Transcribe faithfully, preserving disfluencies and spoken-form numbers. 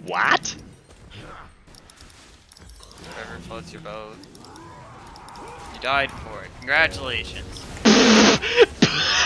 What? Whatever floats your boat. You died for it. Congratulations.